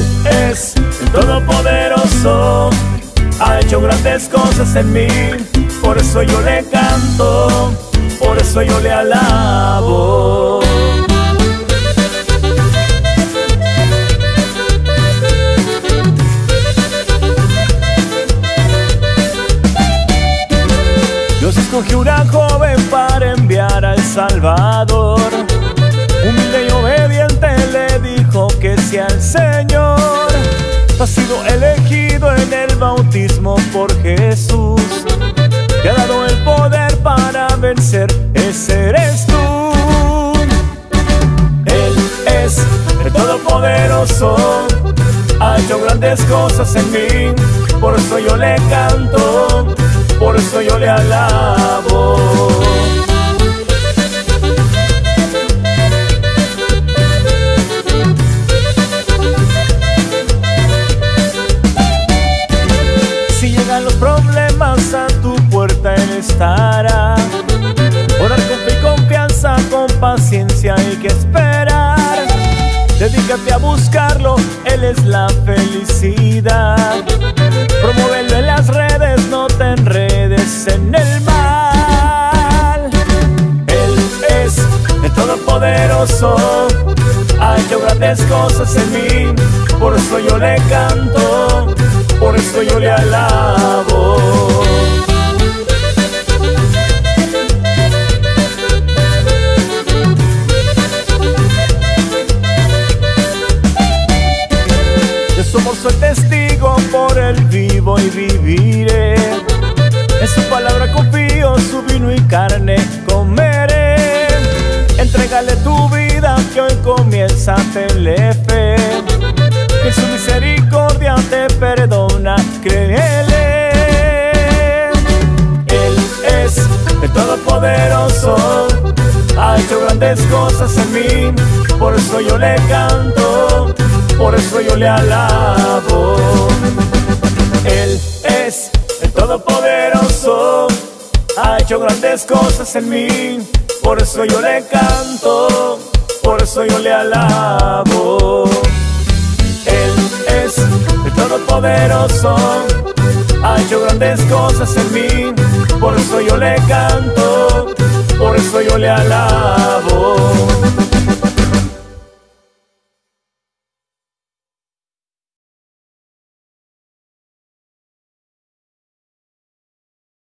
es el Todopoderoso, ha hecho grandes cosas en mí, por eso yo le canto, por eso yo le alabo. Dios escogió una joven para enviar al Salvador. Humilde y obediente le dijo que sí al Señor. Ha sido elegido en el bautismo por Jesús. Te ha dado el poder para vencer, ese eres tú. Él es el Todopoderoso, ha hecho grandes cosas en mí, por eso yo le canto, por eso yo le alabo. Si llegan los problemas a tu puerta, Él estará. Orar con fe y confianza, con paciencia hay que esperar. Dedícate a buscarlo, Él es la felicidad. Promuévelo en las redes, no te enredes en el mal. Él es el Todopoderoso, ha hecho grandes cosas en mí, por eso yo le canto, por eso yo le alabo. De su amor soy testigo, por él vivo y viviré. En su palabra confío, su vino y carne comeré. Entrégale tu vida, que hoy comienza, tenle fe. Que su misericordia te perdona, créele. Él es el Todopoderoso, ha hecho grandes cosas en mí, por eso yo le canto, por eso yo le alabo. Él es el Todopoderoso, ha hecho grandes cosas en mí, por eso yo le canto, por eso yo le alabo. Él es el Todopoderoso, ha hecho grandes cosas en mí, por eso yo le canto, por eso yo le alabo.